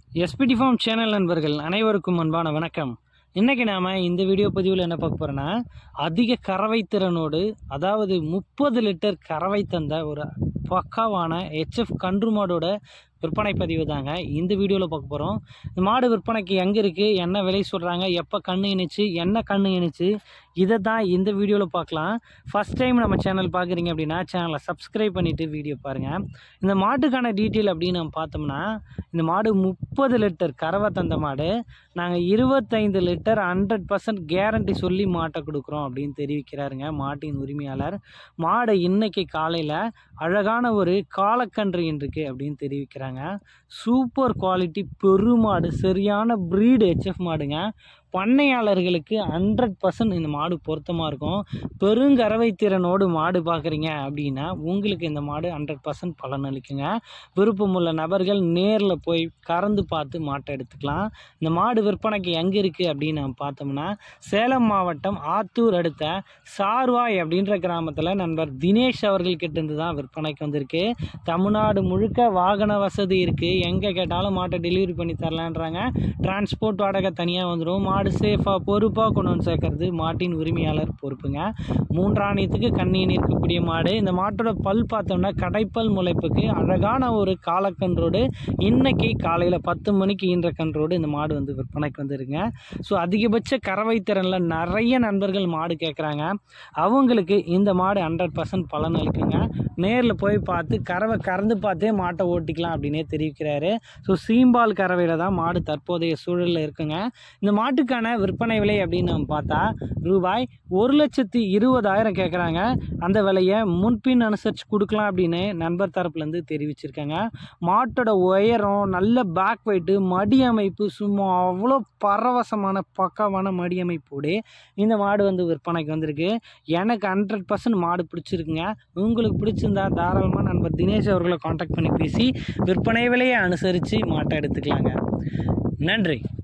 SPD form channel நண்பர்கள் அனைவருக்கும் அன்பான வணக்கம். இன்றைக்கி நாம் இந்த வீடியோ பதிவில் என்ன பார்க்க போகிறோன்னா, அதிக கறவை திறனோடு அதாவது 30 லிட்டர் கறவை தந்த ஒரு பக்காவான HF கன்று மாடோட விற்பனை பதிவு தாங்க இந்த வீடியோவில் பார்க்க போகிறோம். இந்த மாடு விற்பனைக்கு எங்கே இருக்குது, என்ன விலை சொல்கிறாங்க, எப்போ கண்ணு இணைச்சு, என்ன கண்ணு இணைச்சு, இதை தான் இந்த வீடியோவில் பார்க்கலாம். ஃபஸ்ட் டைம் நம்ம சேனல் பார்க்குறீங்க அப்படின்னா சேனலை சப்ஸ்கிரைப் பண்ணிவிட்டு வீடியோ பாருங்கள். இந்த மாட்டுக்கான டீட்டெயில் அப்படின்னு நம்ம பார்த்தோம்னா, இந்த மாடு 30 லிட்டர் கறவை தந்த மாடு. நாங்கள் 25 லிட்டர் 100% கேரண்டி சொல்லி மாட்டை கொடுக்குறோம் அப்படின்னு தெரிவிக்கிறாருங்க மாட்டின் உரிமையாளர். மாடு இன்னைக்கு காலையில் அழகான ஒரு காலக்கன்று இருக்கு அப்படின்னு தெரிவிக்கிறாங்க. சூப்பர் குவாலிட்டி பெருமாடு, சரியான ப்ரீடு HF மாடுங்க. பண்ணையாளர்களுக்கு 100% இந்த மாடு பொருத்தமாக இருக்கும். பெருங்கறவை திறனோடு மாடு பார்க்குறீங்க அப்படின்னா உங்களுக்கு இந்த மாடு 100% பலனளிக்குங்க. விருப்பமுள்ள நபர்கள் நேரில் போய் கறந்து பார்த்து மாட்டை எடுத்துக்கலாம். இந்த மாடு விற்பனைக்கு எங்கே இருக்குது அப்படின்னு நம்ம பார்த்தோம்னா, சேலம் மாவட்டம் ஆத்தூர் அடுத்த சார்வாய் அப்படின்ற கிராமத்தில் நண்பர் தினேஷ் அவர்கள் கிட்டேருந்து தான் விற்பனைக்கு வந்திருக்கு. தமிழ்நாடு முழுக்க வாகன வசதி இருக்குது. எங்கே கேட்டாலும் மாட்டை டெலிவரி பண்ணி தரலான்றாங்க. டிரான்ஸ்போர்ட் வாடகை தனியாக வந்துடும். மாடு சேஃபாக பொறுப்பாக கொண்டு வந்து சேர்க்கறது மாட்டின் உரிமையாளர் பொறுப்புங்க. 3 ஆணையத்துக்கு கண்ணீன் இருக்கக்கூடிய மாடு. இந்த மாட்டோட பல் பார்த்தோம்னா கடைப்பல் முளைப்புக்கு அழகான ஒரு காலக்கன்றோடு இன்னைக்கு காலையில் 10 மணிக்கு ஈன்ற கன்றோடு இந்த மாடு வந்து விற்பனைக்கு வந்துருங்க. ஸோ அதிகபட்ச கறவை திறனில் நிறைய நண்பர்கள் மாடு கேட்குறாங்க. அவங்களுக்கு இந்த மாடு 100% பலன் அளிக்குங்க. நேரில் போய் பார்த்து கறந்து பார்த்தே மாட்டை ஓட்டிக்கலாம் அப்படின்னே தெரிவிக்கிறாரு. ஸோ சீம்பால் கறவையில் தான் மாடு தற்போதைய சூழலில் இருக்குங்க. இந்த மாட்டுக்கான விற்பனை விலை அப்படின்னு நம்ம பார்த்தா ரூபாய் 1,20,000 கேட்குறாங்க. அந்த விலையை முன்பின் அனுசரித்து கொடுக்கலாம் அப்படின்னு நண்பர் தரப்புலேருந்து தெரிவிச்சிருக்காங்க. மாட்டோட உயரம், நல்ல பேக் வெயிட்டு, மடி அமைப்பு சும்மா அவ்வளோ பரவசமான பக்காவான மடி அமைப்போடு இந்த மாடு வந்து விற்பனைக்கு வந்திருக்கு. எனக்கு 100% மாடு பிடிச்சிருக்குங்க. உங்களுக்கு பிடிச்சிருந்தா தாராளமாக நண்பர் தினேஷ் அவர்களை காண்டாக்ட் பண்ணி பேசி விற்பனை விலையை அனுசரித்து மாட்டை எடுத்துக்கலாங்க. நன்றி.